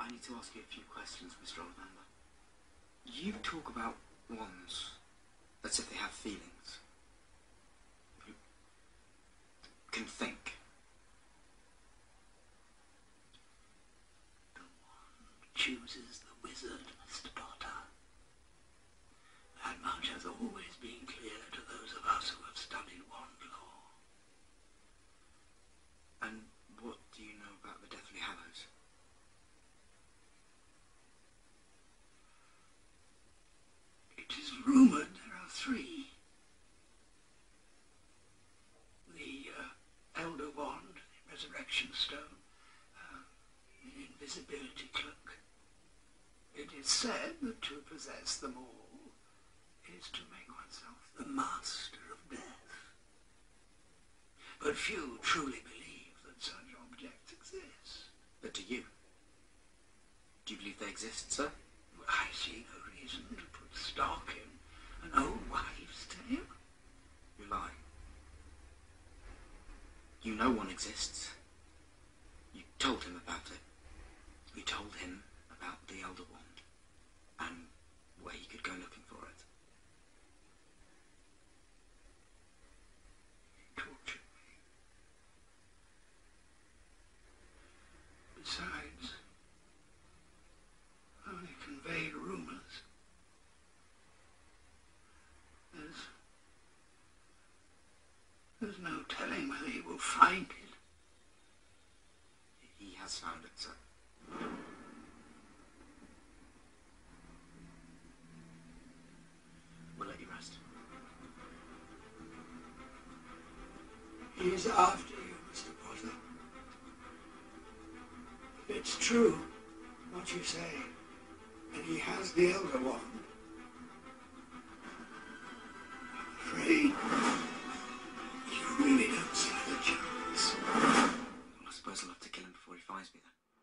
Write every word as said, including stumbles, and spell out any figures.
I need to ask you a few questions, Mister Ollivander. You talk about wands as if they have feelings. You can think. The wand chooses the wizard, Mister Potter. That much has always been clear to those of us who have studied wand lore. And what do you know about the Deathly Hallows? It is rumoured there are three. The uh, Elder Wand, the Resurrection Stone, uh, the Invisibility Cloak. It is said that to possess them all is to make oneself the master of death. But few truly believe that such objects exist. But do you? Do you believe they exist, sir? I see no reason to put stock in an old wives' tale. You're lying. You know one exists. You told him about it. You told him about the Elder Wand and where he could go looking for it. He tortured me. Besides, only conveyed rumours. There's, there's no telling whether he will find it. He has found it, sir. We'll let you rest. He is after you, Mister Potter. If it's true, what you say, and he has the Elder Wand, I'm afraid you really don't stand a chance. Well, I suppose I'll have to kill him before he finds me then.